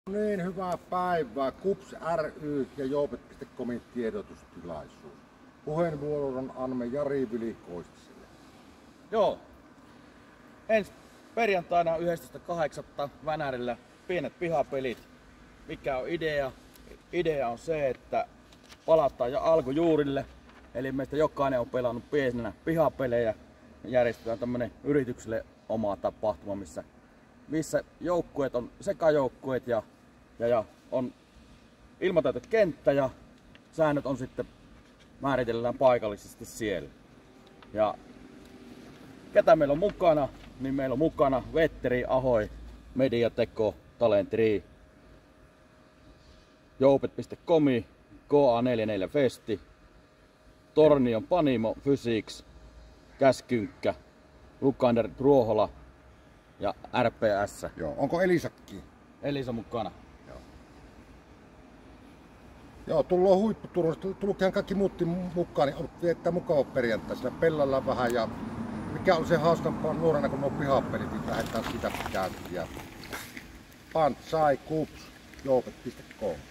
Niin, hyvää päivää. KuPS ry ja Joopet.comin tiedotustilaisuus. Puheenvuoron annamme Jari Vili-Koistiselle. Joo. Ensi perjantaina 11.8. Vänärillä pienet pihapelit. Mikä on idea? Idea on se, että palataan jo alkujuurille. Eli meistä jokainen on pelannut pienenä pihapelejä. Järjestetään tämmönen yritykselle oma tapahtuma, missä joukkueet on sekajoukkueet ja on ilmoitettu kenttä ja säännöt on sitten määritellään paikallisesti siellä. Ja ketä meillä on mukana? Niin meillä on mukana Vetteri, Ahoi, Mediateko, Talentri, Joopet.comi, KA44 Festi, Tornion Panimo, Physics, Käskynkkä, Lukander Ruohola ja RPS. Joo, onko Elisakki? Elisa mukana. Joo, tullaan huipputurvasta. Tullukaan kaikki muutkin mukaan, niin viettää mukava perjantai. Siellä pellalla vähän ja mikä on se hauskampaa nuorena, kun nuo pihapelit, niin lähdetään sitä käyntiin. Pantsai, KuPS, Joopet.com.